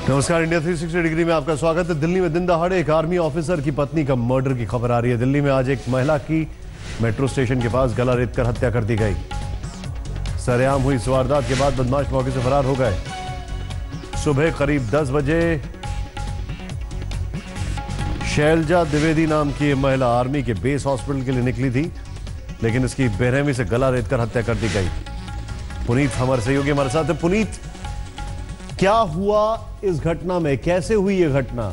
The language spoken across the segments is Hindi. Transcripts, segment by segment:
नमस्कार, इंडिया 360 डिग्री में आपका स्वागत है। दिल्ली में दिन दहाड़े एक आर्मी ऑफिसर की पत्नी का मर्डर की खबर आ रही है। दिल्ली में आज एक महिला की मेट्रो स्टेशन के पास गला रेतकर हत्या कर दी गई। सरेआम हुई इस वारदात के बाद बदमाश मौके से फरार हो गए। सुबह करीब 10 बजे शैलजा द्विवेदी नाम की महिला आर्मी के बेस हॉस्पिटल के लिए निकली थी, लेकिन इसकी बेरहमी से गला रेतकर हत्या कर दी गई। पुनीत हमारे सहयोगी हमारे साथ है। पुनीत, क्या हुआ इस घटना में, कैसे हुई यह घटना?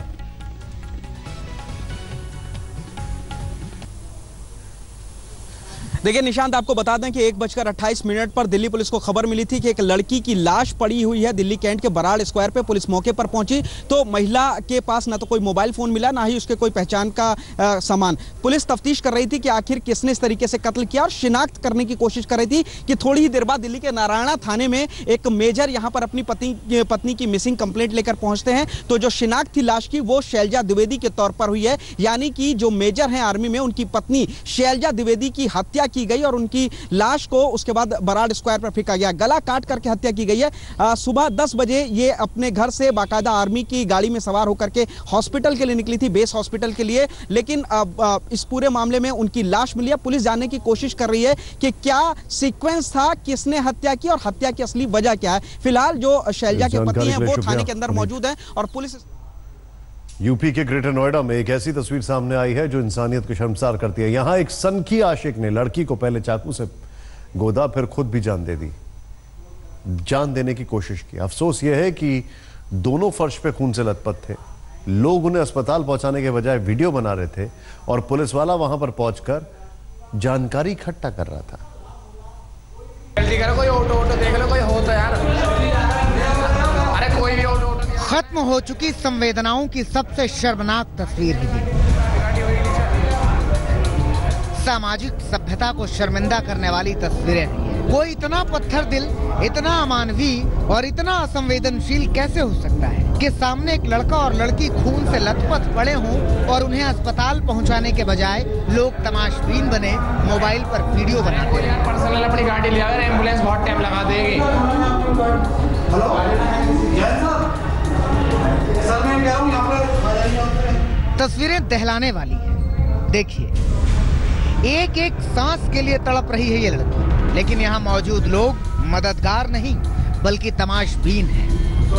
देखिए निशांत, आपको बता दें कि 1:28 पर दिल्ली पुलिस को खबर मिली थी कि एक लड़की की लाश पड़ी हुई है दिल्ली कैंट के बराड़ स्क्वायर पे। पुलिस मौके पर पहुंची तो महिला के पास ना तो कोई मोबाइल फोन मिला, ना ही उसके कोई पहचान का सामान। पुलिस तफ्तीश कर रही थी कि आखिर किसने इस तरीके से कत्ल किया और शिनाख्त करने की कोशिश कर रही थी कि थोड़ी ही देर बाद दिल्ली के नारायणा थाने में एक मेजर यहां पर अपनी पत्नी की मिसिंग कंप्लेंट लेकर पहुंचते हैं। तो जो शिनाख्त थी लाश की वो शैलजा द्विवेदी के तौर पर हुई है, यानी कि जो मेजर हैं आर्मी में उनकी पत्नी शैलजा द्विवेदी की हत्या की गई और उनकी लाश को उसके बाद बराड़ स्क्वायर पर फेंका गया। गला काट करके हत्या की गई है। सुबह 10 बजे ये अपने घर से बाकायदा आर्मी की गाड़ी में सवार होकर के हॉस्पिटल के लिए निकली थी, बेस हॉस्पिटल के लिए। लेकिन इस पूरे मामले में उनकी लाश मिली है। पुलिस जानने की कोशिश कर रही है कि क्या सीक्वेंस था, किसने हत्या की और हत्या की असली वजह क्या है। फिलहाल जो शैलजा के पति हैं वो थाने के अंदर मौजूद हैं और पुलिस। यूपी के ग्रेटर नोएडा में एक ऐसी तस्वीर सामने आई है जो इंसानियत को शर्मसार करती है। यहां एक सनकी आशिक ने लड़की को पहले चाकू से गोदा, फिर खुद भी जान देने की कोशिश की। अफसोस यह है कि दोनों फर्श पे खून से लथपथ थे। लोग उन्हें अस्पताल पहुंचाने के बजाय वीडियो बना रहे थे और पुलिस वाला वहां पर पहुंचकर जानकारी इकट्ठा कर रहा था। जल्दी करो, कोई ऑटो देख लो, कोई हो तो यार। अरे कोई भी ऑटो। खत्म हो चुकी संवेदनाओं की सबसे शर्मनाक तस्वीर है। सामाजिक सभ्यता को शर्मिंदा करने वाली तस्वीरें नहीं है। कोई इतना पत्थर दिल, इतना अमानवीय और इतना असंवेदनशील कैसे हो सकता है कि सामने एक लड़का और लड़की खून से लथपथ पड़े हों और उन्हें अस्पताल पहुंचाने के बजाय लोग तमाशबीन बने मोबाइल पर वीडियो बनाते हैं। पर्सनल अपनी गाड़ी ले आए, एम्बुलेंस बहुत टाइम लगा देगी। तस्वीरें दहलाने वाली है। देखिए, एक एक सांस के लिए तड़प रही है ये लड़की, लेकिन यहाँ मौजूद लोग मददगार नहीं बल्कि तमाशबीन हैं।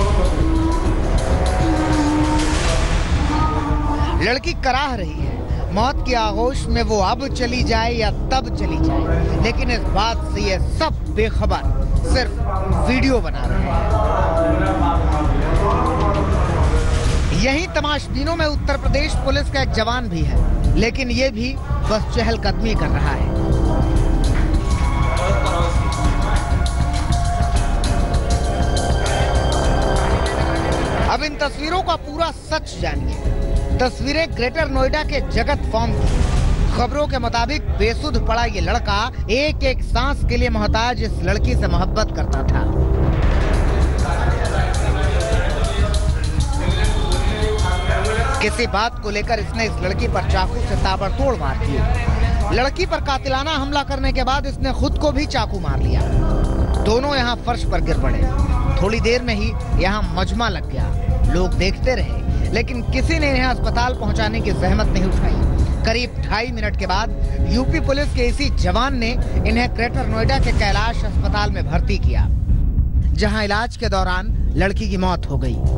लड़की कराह रही है, मौत की आगोश में वो अब चली जाए या तब चली जाए, लेकिन इस बात से ये सब बेखबर सिर्फ वीडियो बना रहे हैं। यहीं तमाशबीनों में उत्तर प्रदेश पुलिस का एक जवान भी है, लेकिन ये भी बस चहलकदमी कर रहा है। अब इन तस्वीरों का पूरा सच जानिए। तस्वीरें ग्रेटर नोएडा के जगत फॉर्म की। खबरों के मुताबिक बेसुध पड़ा ये लड़का एक एक सांस के लिए मोहताज इस लड़की से मोहब्बत करता था। किसी बात को लेकर इसने इस लड़की पर चाकू से ताबड़तोड़ वार किया। लड़की पर कातिलाना हमला करने के बाद इसने खुद को भी चाकू मार लिया। दोनों यहाँ फर्श पर गिर पड़े। थोड़ी देर में ही यहाँ मजमा लग गया। लोग देखते रहे, लेकिन किसी ने इन्हें अस्पताल पहुंचाने की जहमत नहीं उठाई। करीब 2.5 मिनट के बाद यूपी पुलिस के इसी जवान ने इन्हें ग्रेटर नोएडा के कैलाश अस्पताल में भर्ती किया, जहां इलाज के दौरान लड़की की मौत हो गई।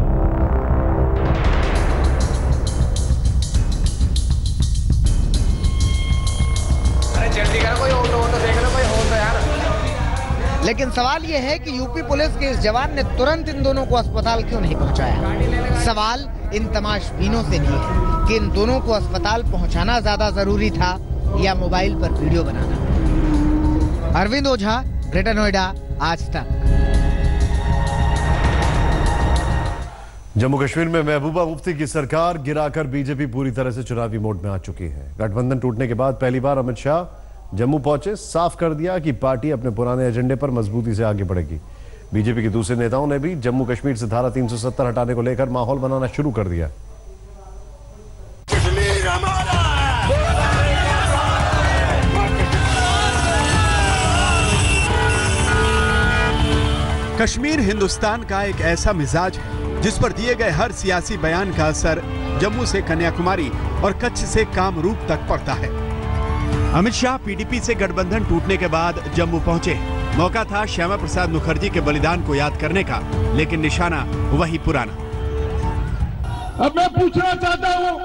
जल्दी करो, कोई ऑटो देख लो, कोई हो तो यार। लेकिन सवाल यह है कि यूपी पुलिस के इस जवान ने तुरंत इन दोनों को अस्पताल क्यों नहीं पहुंचाया। सवाल इन तमाशबीनों से भी है कि इन दोनों को अस्पताल पहुंचाना ज्यादा जरूरी था या मोबाइल पर वीडियो बनाना। अरविंद ओझा, ग्रेटर नोएडा, आज तक। जम्मू कश्मीर में महबूबा मुफ्ती की सरकार गिराकर बीजेपी पूरी तरह से चुनावी मोड में आ चुकी है। गठबंधन टूटने के बाद पहली बार अमित शाह जम्मू पहुंचे, साफ कर दिया कि पार्टी अपने पुराने एजेंडे पर मजबूती से आगे बढ़ेगी। बीजेपी के दूसरे नेताओं ने भी जम्मू कश्मीर से धारा 370 हटाने को लेकर माहौल बनाना शुरू कर दिया। कश्मीर हिंदुस्तान का एक ऐसा मिजाज है जिस पर दिए गए हर सियासी बयान का असर जम्मू से कन्याकुमारी और कच्छ से कामरूप तक पड़ता है। अमित शाह पीडीपी से गठबंधन टूटने के बाद जम्मू पहुंचे। मौका था श्यामा प्रसाद मुखर्जी के बलिदान को याद करने का, लेकिन निशाना वही पुराना। अब मैं पूछना चाहता हूं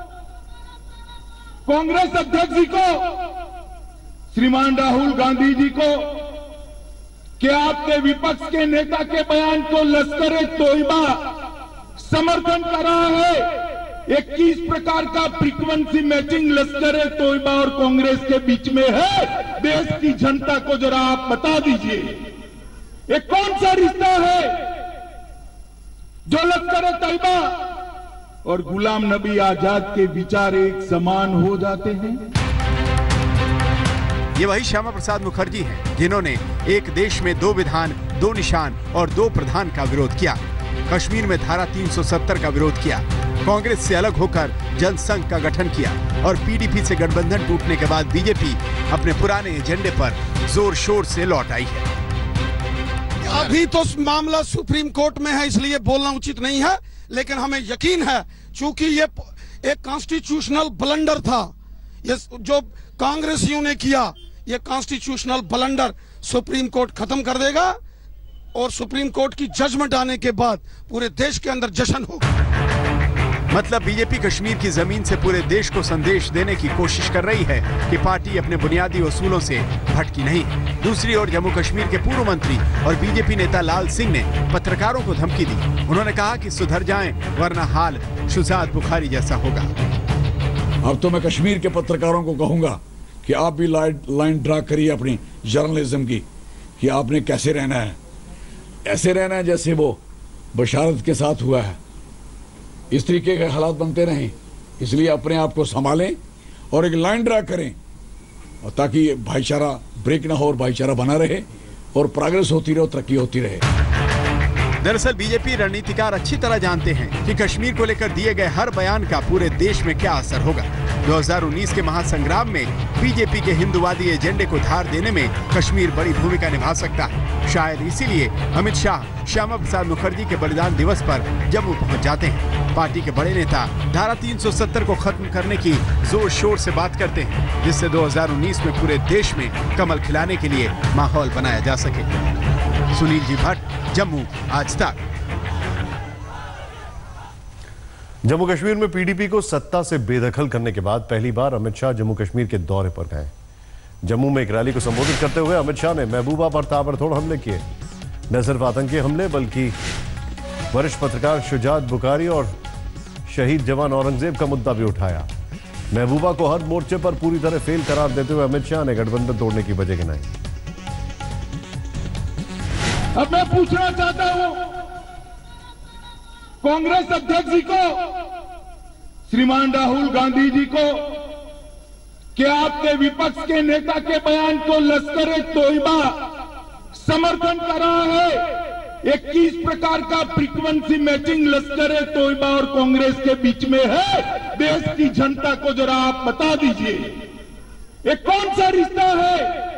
कांग्रेस अध्यक्ष जी को, श्रीमान राहुल गांधी जी को, कि आपके विपक्ष के नेता के बयान को लश्कर-ए-तोयबा समर्थन कर रहा है। 21 प्रकार का फ्रीक्वेंसी मैचिंग लश्कर-ए-तोयबा और कांग्रेस के बीच में है। देश की जनता को जरा आप बता दीजिए, ये कौन सा रिश्ता है जो लश्कर-ए-तोयबा और गुलाम नबी आजाद के विचार एक समान हो जाते हैं? ये वही श्यामा प्रसाद मुखर्जी हैं जिन्होंने एक देश में 2 विधान, 2 निशान और 2 प्रधान का विरोध किया। कश्मीर में धारा 370 का विरोध किया, कांग्रेस से अलग होकर जनसंघ का गठन किया और पीडीपी से गठबंधन टूटने के बाद बीजेपी अपने पुराने एजेंडे पर जोर शोर से लौट आई है। अभी तो मामला सुप्रीम कोर्ट में है, इसलिए बोलना उचित नहीं है, लेकिन हमें यकीन है चूंकि ये एक कॉन्स्टिट्यूशनल ब्लंडर था, ये जो कांग्रेसियों ने किया, ये कॉन्स्टिट्यूशनल ब्लंडर सुप्रीम कोर्ट खत्म कर देगा और सुप्रीम कोर्ट की जजमेंट आने के बाद पूरे देश के अंदर जश्न होगा। मतलब बीजेपी कश्मीर की जमीन से पूरे देश को संदेश देने की कोशिश कर रही है कि पार्टी अपने बुनियादी उसूलों से भटकी नहीं। दूसरी ओर जम्मू कश्मीर के पूर्व मंत्री और बीजेपी नेता लाल सिंह ने पत्रकारों को धमकी दी। उन्होंने कहा कि सुधर जाएं वरना हाल शुजात बुखारी जैसा होगा। अब तो मैं कश्मीर के पत्रकारों को कहूंगा कि आप भी लाइन ड्रा करिए अपनी जर्नलिज्म की, कि आपने कैसे रहना है। ऐसे रहना है जैसे वो बशारत के साथ हुआ है, इस तरीके के हालात बनते रहें। इसलिए अपने आप को संभालें और एक लाइन ड्रा करें, और ताकि भाईचारा ब्रेक ना हो और भाईचारा बना रहे और प्रोग्रेस होती रहे और तरक्की होती रहे। दरअसल बीजेपी रणनीतिकार अच्छी तरह जानते हैं कि कश्मीर को लेकर दिए गए हर बयान का पूरे देश में क्या असर होगा। 2019 के महासंग्राम में बीजेपी के हिंदुवादी एजेंडे को धार देने में कश्मीर बड़ी भूमिका निभा सकता है। शायद इसीलिए अमित शाह श्यामा प्रसाद मुखर्जी के बलिदान दिवस पर जम्मू पहुंच जाते हैं। पार्टी के बड़े नेता धारा 370 को खत्म करने की जोर शोर से बात करते हैं, जिससे 2019 में पूरे देश में कमल खिलाने के लिए माहौल बनाया जा सके। सुनील जी भट्ट, जम्मू, आज तक। जम्मू कश्मीर में पीडीपी को सत्ता से बेदखल करने के बाद पहली बार अमित शाह जम्मू कश्मीर के दौरे पर गए। जम्मू में एक रैली को संबोधित करते हुए अमित शाह ने महबूबा पर ताबड़तोड़ हमले किए। न सिर्फ आतंकी हमले बल्कि वरिष्ठ पत्रकार शुजात बुखारी और शहीद जवान औरंगजेब का मुद्दा भी उठाया। महबूबा को हर मोर्चे पर पूरी तरह फेल करार देते हुए अमित शाह ने गठबंधन तोड़ने की वजह गिनाई। अब मैं पूछना चाहता हूं कांग्रेस अध्यक्ष जी को, श्रीमान राहुल गांधी जी को, कि आपके विपक्ष के नेता के बयान को लश्कर-ए-तोयबा समर्थन कर रहा है। 21 प्रकार का फ्रीक्वेंसी मैचिंग लश्कर-ए-तोयबा और कांग्रेस के बीच में है। देश की जनता को जरा आप बता दीजिए, ये कौन सा रिश्ता है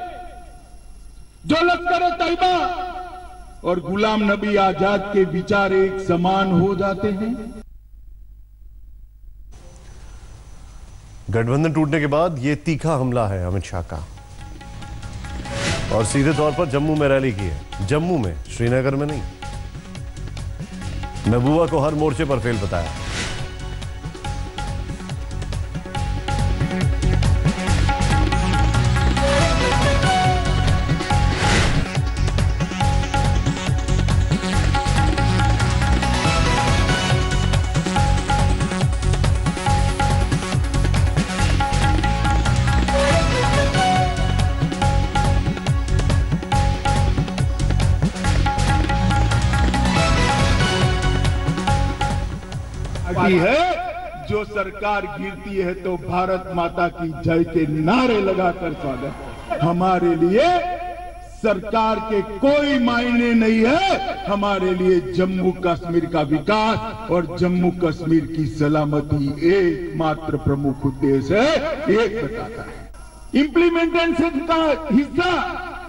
जो लश्कर-ए-तोयबा और गुलाम नबी आजाद के विचार एक समान हो जाते हैं? गठबंधन टूटने के बाद यह तीखा हमला है अमित शाह का, और सीधे तौर पर जम्मू में रैली की है। जम्मू में, श्रीनगर में नहीं। महबूबा को हर मोर्चे पर फेल बताया। है जो सरकार गिरती है तो भारत माता की जय के नारे लगाकर स्वागत। हमारे लिए सरकार के कोई मायने नहीं है, हमारे लिए जम्मू कश्मीर का विकास और जम्मू कश्मीर की सलामती एकमात्र प्रमुख उद्देश्य है। एक बताता है इम्प्लीमेंटेशन का हिस्सा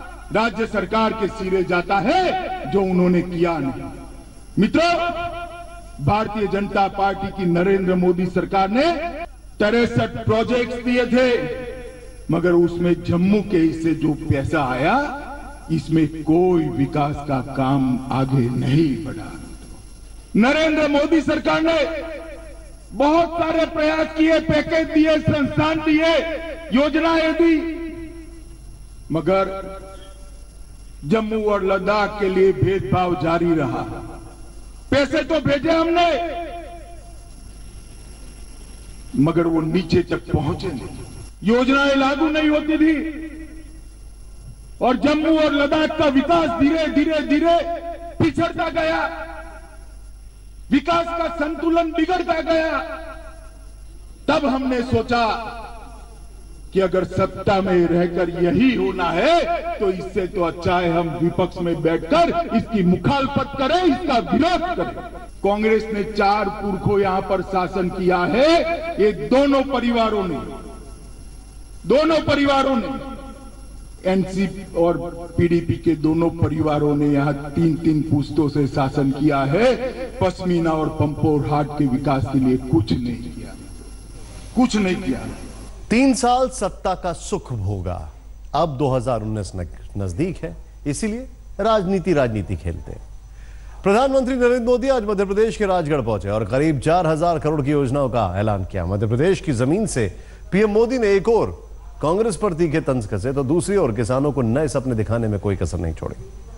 राज्य सरकार के सिरे जाता है, जो उन्होंने किया नहीं। मित्रों, भारतीय जनता पार्टी की नरेंद्र मोदी सरकार ने 63 प्रोजेक्ट्स दिए थे, मगर उसमें जम्मू के हिस्से जो पैसा आया, इसमें कोई विकास का काम आगे नहीं बढ़ा। नरेंद्र मोदी सरकार ने बहुत सारे प्रयास किए, पैकेज दिए, संस्थान दिए, योजनाएं दी, मगर जम्मू और लद्दाख के लिए भेदभाव जारी रहा। पैसे तो भेजे हमने, मगर वो नीचे तक पहुंचे नहीं, योजनाएं लागू नहीं होती थी और जम्मू और लद्दाख का विकास धीरे धीरे धीरे पिछड़ता गया, विकास का संतुलन बिगड़ता गया। तब हमने सोचा कि अगर सत्ता में रहकर यही होना है तो इससे तो अच्छा है हम विपक्ष में बैठकर इसकी मुखालफत करें, इसका विरोध करें। कांग्रेस ने 4 पुरखों यहां पर शासन किया है। ये दोनों परिवारों ने एनसीपी और पीडीपी के दोनों परिवारों ने यहां 3-3 पुश्तों से शासन किया है। पश्मीना और पंपोर हाट के विकास के लिए कुछ नहीं किया। 3 साल सत्ता का सुख भोगा, अब 2019 नजदीक है, इसीलिए राजनीति खेलते हैं। प्रधानमंत्री नरेंद्र मोदी आज मध्य प्रदेश के राजगढ़ पहुंचे और करीब 4000 करोड़ की योजनाओं का ऐलान किया। मध्य प्रदेश की जमीन से पीएम मोदी ने एक और कांग्रेस पर तीखे तंज कसे तो दूसरी ओर किसानों को नए सपने दिखाने में कोई कसर नहीं छोड़ी।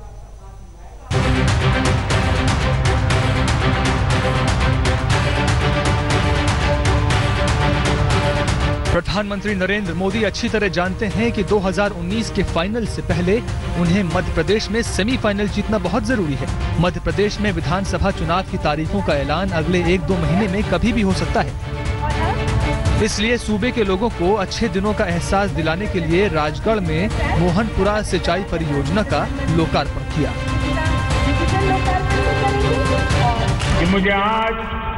प्रधानमंत्री नरेंद्र मोदी अच्छी तरह जानते हैं कि 2019 के फाइनल से पहले उन्हें मध्य प्रदेश में सेमीफाइनल जीतना बहुत जरूरी है। मध्य प्रदेश में विधानसभा चुनाव की तारीखों का ऐलान अगले 1-2 महीने में कभी भी हो सकता है। इसलिए सूबे के लोगों को अच्छे दिनों का एहसास दिलाने के लिए राजगढ़ में मोहनपुरा सिंचाई परियोजना का लोकार्पण किया। मुझे आज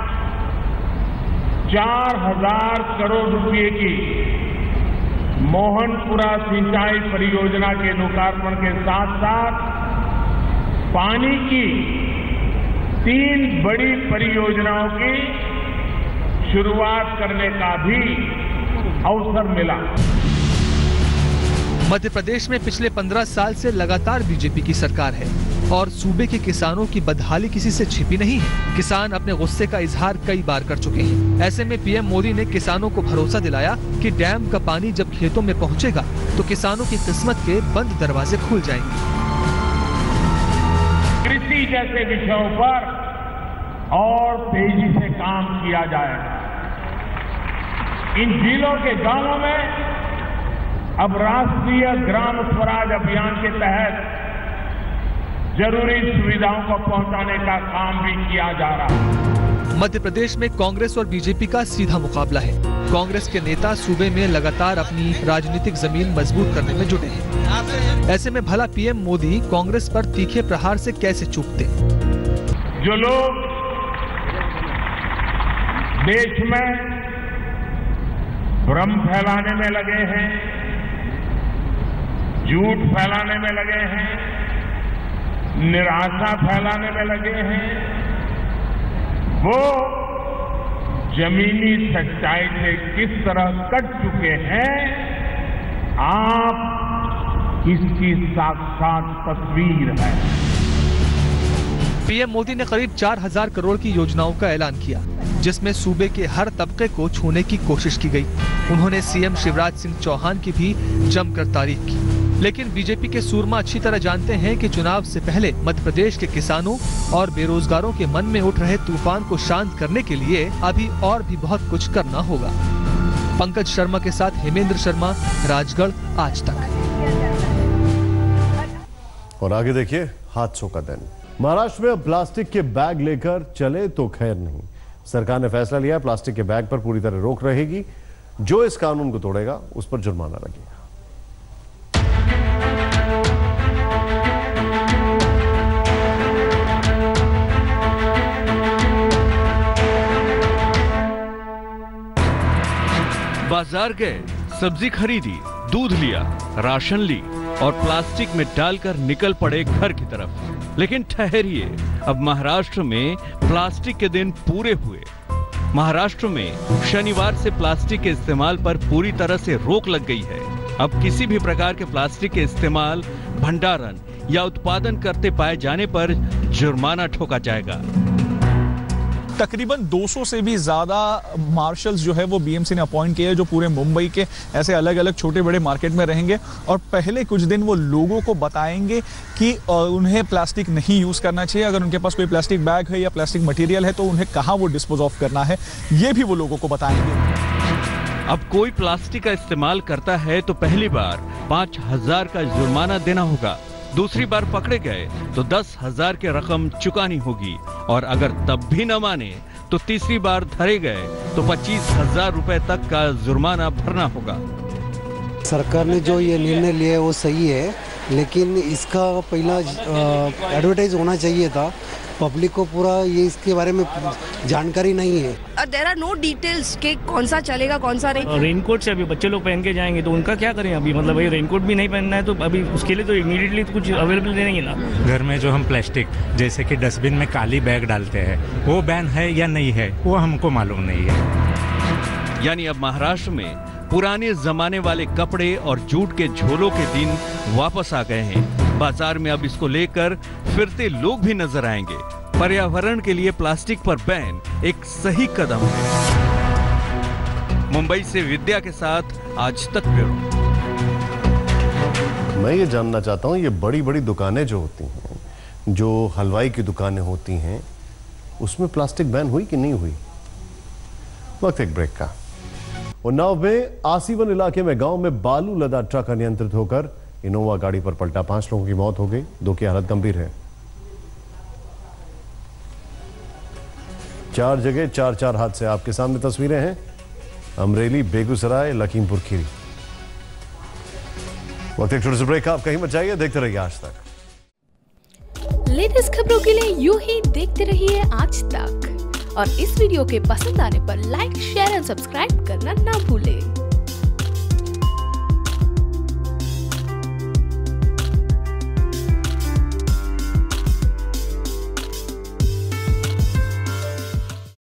4000 करोड़ रुपए की मोहनपुरा सिंचाई परियोजना के लोकार्पण के साथ साथ पानी की 3 बड़ी परियोजनाओं की शुरुआत करने का भी अवसर मिला। मध्य प्रदेश में पिछले 15 साल से लगातार बीजेपी की सरकार है और सूबे के किसानों की बदहाली किसी से छिपी नहीं है। किसान अपने गुस्से का इजहार कई बार कर चुके हैं। ऐसे में पीएम मोदी ने किसानों को भरोसा दिलाया कि डैम का पानी जब खेतों में पहुंचेगा तो किसानों की किस्मत के बंद दरवाजे खुल जाएंगे। कृषि जैसे विषयों पर और तेजी से काम किया जाएगा। इन जिलों के गांवों में अब राष्ट्रीय ग्राम स्वराज अभियान के तहत जरूरी सुविधाओं को पहुंचाने का काम भी किया जा रहा है। मध्य प्रदेश में कांग्रेस और बीजेपी का सीधा मुकाबला है। कांग्रेस के नेता सूबे में लगातार अपनी राजनीतिक जमीन मजबूत करने में जुटे हैं। ऐसे में भला पीएम मोदी कांग्रेस पर तीखे प्रहार से कैसे चूकते? जो लोग देश में भ्रम फैलाने में लगे हैं, झूठ फैलाने में लगे हैं, निराशा फैलाने में लगे हैं, वो जमीनी सच्चाई से किस तरह कट चुके हैं, आप इसकी साक्षात तस्वीर है। पीएम मोदी ने करीब 4000 करोड़ की योजनाओं का ऐलान किया, जिसमें सूबे के हर तबके को छूने की कोशिश की गई। उन्होंने सीएम शिवराज सिंह चौहान की भी जमकर तारीफ की। लेकिन बीजेपी के सूरमा अच्छी तरह जानते हैं कि चुनाव से पहले मध्य प्रदेश के किसानों और बेरोजगारों के मन में उठ रहे तूफान को शांत करने के लिए अभी और भी बहुत कुछ करना होगा। पंकज शर्मा के साथ हेमेंद्र शर्मा, राजगढ़ आज तक। और आगे देखिए हादसों का दिन। महाराष्ट्र में अब प्लास्टिक के बैग लेकर चले तो खैर नहीं। सरकार ने फैसला लिया, प्लास्टिक के बैग पर पूरी तरह रोक रहेगी। जो इस कानून को तोड़ेगा उस पर जुर्माना लगेगा। बाजार गए, सब्जी खरीदी, दूध लिया, राशन ली और प्लास्टिक में डालकर निकल पड़े घर की तरफ। लेकिन ठहरिए, अब महाराष्ट्र में प्लास्टिक के दिन पूरे हुए। महाराष्ट्र में शनिवार से प्लास्टिक के इस्तेमाल पर पूरी तरह से रोक लग गई है। अब किसी भी प्रकार के प्लास्टिक के इस्तेमाल, भंडारण या उत्पादन करते पाए जाने पर जुर्माना ठोका जाएगा। तकरीबन 200 से भी ज़्यादा मार्शल्स जो है वो बीएमसी ने अपॉइंट किए हैं, जो पूरे मुंबई के ऐसे अलग अलग छोटे बड़े मार्केट में रहेंगे और पहले कुछ दिन वो लोगों को बताएंगे कि उन्हें प्लास्टिक नहीं यूज़ करना चाहिए। अगर उनके पास कोई प्लास्टिक बैग है या प्लास्टिक मटेरियल है तो उन्हें कहाँ वो डिस्पोज ऑफ करना है, ये भी वो लोगों को बताएंगे। अब कोई प्लास्टिक का इस्तेमाल करता है तो पहली बार 5,000 का जुर्माना देना होगा। दूसरी बार पकड़े गए तो 10,000 की रकम चुकानी होगी और अगर तब भी न माने तो तीसरी बार धरे गए तो 25,000 रुपए तक का जुर्माना भरना होगा। सरकार ने जो ये निर्णय लिया है वो सही है, लेकिन इसका पहला एडवर्टाइज होना चाहिए था। पब्लिक को पूरा ये इसके बारे में जानकारी नहीं है। देयर आर नो डिटेल्स कि कौन सा चलेगा कौन सा नहीं। रेनकोट से अभी बच्चे लोग पहन के जाएंगे तो उनका क्या करें अभी, मतलब भाई रेनकोट भी नहीं पहनना है तो अभी उसके लिए तो इमीडिएटली तो कुछ अवेलेबल नहीं ना। घर में जो हम प्लास्टिक जैसे कि डस्टबिन में काली बैग डालते हैं वो बैन है या नहीं है वो हमको मालूम नहीं है। यानी अब महाराष्ट्र में पुराने जमाने वाले कपड़े और जूट के झोलों के दिन वापस आ गए हैं। बाजार में अब इसको लेकर फिरते लोग भी नजर आएंगे। पर्यावरण के लिए प्लास्टिक पर बैन एक सही कदम है। मुंबई से विद्या के साथ आज तक ब्यूरो। मैं ये जानना चाहता हूं, ये बड़ी बड़ी दुकानें जो होती हैं, जो हलवाई की दुकानें होती हैं, उसमें प्लास्टिक बैन हुई कि नहीं हुई? वक्त एक ब्रेक का। उन्नाव में आसीवन इलाके में गांव में बालू लदा ट्रक अनियंत्रित होकर इनोवा गाड़ी पर पलटा। 5 लोगों की मौत हो गई, 2 की हालत गंभीर है। 4 जगह 4 हादसे। आपके सामने तस्वीरें हैं, अमरेली, बेगूसराय, लखीमपुर खीरी। वक्त एक छोटे से ब्रेक का, आप कहीं मत जाइए, देखते रहिए आज तक। लेटेस्ट खबरों के लिए यूं ही देखते रहिए आज तक और इस वीडियो के पसंद आने पर लाइक, शेयर एंड सब्सक्राइब करना ना भूलें।